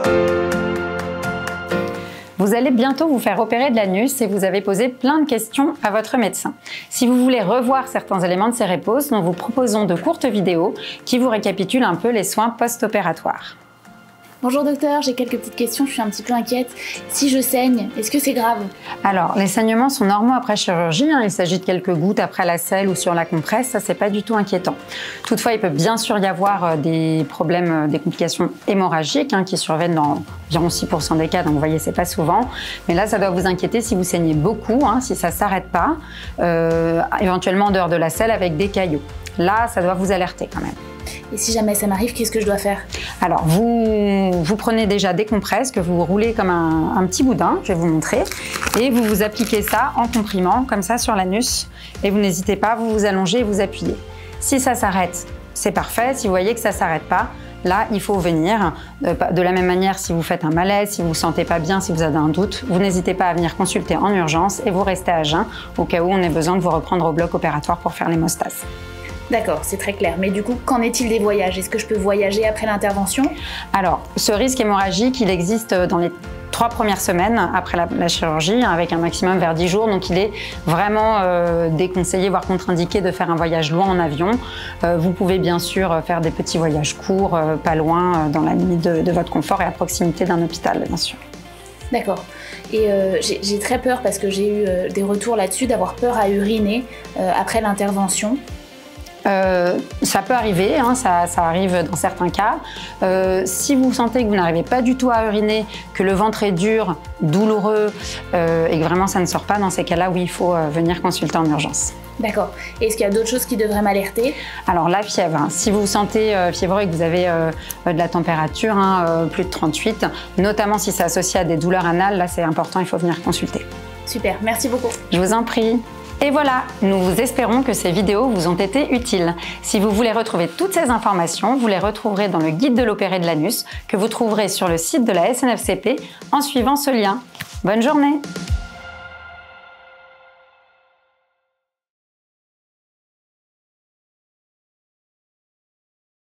Vous allez bientôt vous faire opérer de l'anus et vous avez posé plein de questions à votre médecin. Si vous voulez revoir certains éléments de ces réponses, nous vous proposons de courtes vidéos qui vous récapitulent un peu les soins post-opératoires. Bonjour docteur, j'ai quelques petites questions, je suis un petit peu inquiète. Si je saigne, est-ce que c'est grave? Alors, les saignements sont normaux après chirurgie, il s'agit de quelques gouttes après la selle ou sur la compresse, ça c'est pas du tout inquiétant. Toutefois, il peut bien sûr y avoir des problèmes, des complications hémorragiques qui surviennent dans environ 6% des cas, donc vous voyez, c'est pas souvent. Mais là, ça doit vous inquiéter si vous saignez beaucoup, si ça s'arrête pas, éventuellement en dehors de la selle avec des caillots. Là, ça doit vous alerter quand même. Et si jamais ça m'arrive, qu'est-ce que je dois faire? Alors, vous prenez déjà des compresses que vous roulez comme un petit boudin, je vais vous montrer, et vous vous appliquez ça en comprimant, comme ça, sur l'anus, et vous n'hésitez pas, vous vous allongez et vous appuyez. Si ça s'arrête, c'est parfait. Si vous voyez que ça ne s'arrête pas, là, il faut venir. De la même manière, si vous faites un malaise, si vous ne vous sentez pas bien, si vous avez un doute, vous n'hésitez pas à venir consulter en urgence et vous restez à jeun au cas où on ait besoin de vous reprendre au bloc opératoire pour faire l'hémostase. D'accord, c'est très clair. Mais du coup, qu'en est-il des voyages? Est-ce que je peux voyager après l'intervention? Alors, ce risque hémorragique, il existe dans les 3 premières semaines après la chirurgie, avec un maximum vers 10 jours. Donc, il est vraiment déconseillé, voire contre-indiqué de faire un voyage loin en avion. Vous pouvez bien sûr faire des petits voyages courts, pas loin, dans la limite de votre confort et à proximité d'un hôpital, bien sûr. D'accord. Et j'ai très peur parce que j'ai eu des retours là-dessus, d'avoir peur à uriner après l'intervention. Ça peut arriver, ça arrive dans certains cas. Si vous sentez que vous n'arrivez pas du tout à uriner, que le ventre est dur, douloureux et que vraiment ça ne sort pas, dans ces cas-là, oui, il faut venir consulter en urgence. D'accord. Et est-ce qu'il y a d'autres choses qui devraient m'alerter? Alors la fièvre, si vous vous sentez fiévreux et que vous avez de la température, plus de 38, notamment si c'est associé à des douleurs anales, là c'est important, il faut venir consulter. Super, merci beaucoup. Je vous en prie. Et voilà, nous espérons que ces vidéos vous ont été utiles. Si vous voulez retrouver toutes ces informations, vous les retrouverez dans le guide de l'opéré de l'anus que vous trouverez sur le site de la SNFCP en suivant ce lien. Bonne journée!